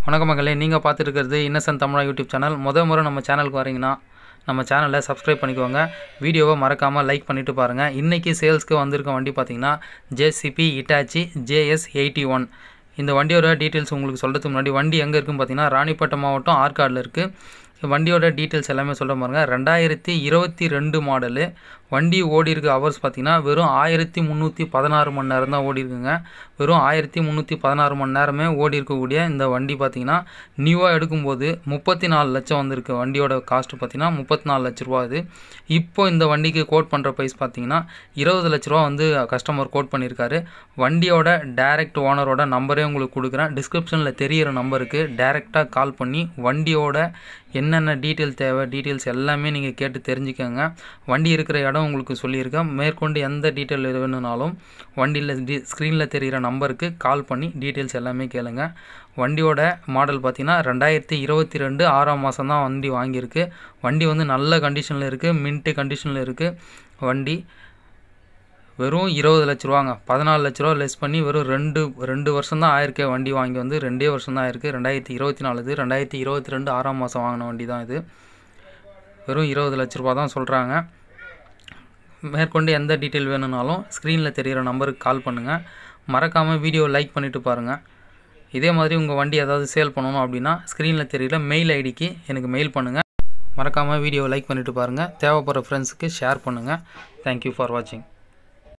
வணக்கம் மக்களே, நீங்கள் பார்த்துருக்கிறது இன்னசென்ட் தமிழா யூடியூப் சேனல். முறை நம்ம சேனலுக்கு வரீங்கன்னா நம்ம சேனலை சப்ஸ்கிரைப் பண்ணிக்கோங்க. வீடியோவை மறக்காமல் லைக் பண்ணிவிட்டு பாருங்கள். இன்றைக்கி சேல்ஸ்க்கு வந்திருக்க வண்டி பார்த்திங்கன்னா ஜேசிபி இட்டாச்சி JS81. இந்த வண்டியோட டீட்டெயில்ஸ் உங்களுக்கு சொல்கிறதுக்கு முன்னாடி வண்டி எங்கே இருக்குதுன்னு பார்த்தீங்கன்னா ராணிப்பேட்டை மாவட்டம் ஆற்காடில் இருக்குது. வண்டியோட டீட்டெயில்ஸ் எல்லாமே சொல்ல பாருங்கள். 2022 மாடலு. வண்டி ஓடி இருக்க ஹவர்ஸ் பார்த்திங்கன்னா வெறும் 1316 மணி நேரம் தான் ஓடி இருக்குங்க. வெறும் 1316 மணி நேரமே ஓடி இருக்கக்கூடிய இந்த வண்டி பார்த்திங்கன்னா நியூவாக எடுக்கும்போது 34 லட்சம் வந்திருக்கு. வண்டியோட காஸ்ட்டு பார்த்திங்கன்னா 34 லட்ச ரூபா. அது இப்போ இந்த வண்டிக்கு கோட் பண்ணுற ப்ரைஸ் பார்த்திங்கன்னா 20 லட்ச ரூபா வந்து கஸ்டமர் கோட் பண்ணியிருக்காரு. வண்டியோட டைரக்ட் ஓனரோட நம்பரே உங்களுக்கு கொடுக்குறேன். டிஸ்கிரிப்ஷனில் தெரிகிற நம்பருக்கு டைரெக்டாக கால் பண்ணி வண்டியோட என்னென்ன டீட்டெயில்ஸ் எல்லாமே நீங்கள் கேட்டு தெரிஞ்சுக்கோங்க. வண்டி இருக்கிற இடம் உங்களுக்கு சொல்லியிருக்கேன். மேற்கொண்டு எந்த டீட்டெயில் வேணும்னாலும் வண்டியில் ஸ்க்ரீனில் தெரிகிற நம்பருக்கு கால் பண்ணி டீட்டெயில்ஸ் எல்லாமே கேளுங்க. வண்டியோட மாடல் பார்த்திங்கன்னா 2022 6ஆம் மாதம் தான் வண்டி வாங்கியிருக்கு. வண்டி வந்து நல்ல கண்டிஷனில் இருக்குது, மின்ட்டு கண்டிஷனில் இருக்குது. வண்டி வெறும் 20 லட்ச ரூபாங்க. 14 லட்ச ரூபா லெஸ் பண்ணி வெறும் ரெண்டு வருஷம் தான் ஆயிருக்கு. வண்டி வாங்கி வந்து 2 வருஷம் தான் ஆயிருக்கு. 2024 இது 2022 6ஆம் மாதம் வாங்கின வண்டி தான் இது. வெறும் 20 லட்ச ரூபா தான் சொல்கிறாங்க. மேற்கொண்டு எந்த டீட்டெயில் வேணும்னாலும் ஸ்க்ரீனில் தெரிகிற நம்பருக்கு கால் பண்ணுங்கள். மறக்காமல் வீடியோ லைக் பண்ணிவிட்டு பாருங்கள். இதே மாதிரி உங்கள் வண்டி ஏதாவது சேல் பண்ணணும் அப்படின்னா ஸ்க்ரீனில் தெரிகிற மெயில் ஐடிக்கு எனக்கு மெயில் பண்ணுங்கள். மறக்காமல் வீடியோ லைக் பண்ணிவிட்டு பாருங்கள். தேவைப்படுற ஃப்ரெண்ட்ஸுக்கு ஷேர் பண்ணுங்கள். தேங்க்யூ ஃபார் வாட்சிங்.